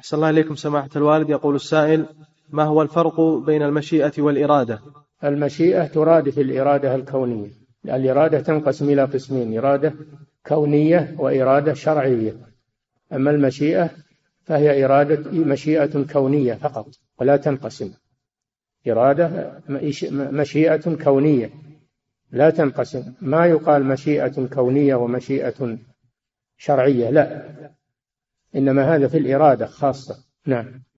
أحسن الله إليكم سماحة الوالد. يقول السائل: ما هو الفرق بين المشيئة والإرادة؟ المشيئة ترادف الإرادة الكونية. الإرادة تنقسم إلى قسمين: إرادة كونية وإرادة شرعية. أما المشيئة فهي مشيئة كونية فقط ولا تنقسم. إرادة مشيئة كونية لا تنقسم، ما يقال مشيئة كونية ومشيئة شرعية، لا، إنما هذا في الإرادة خاصة. نعم.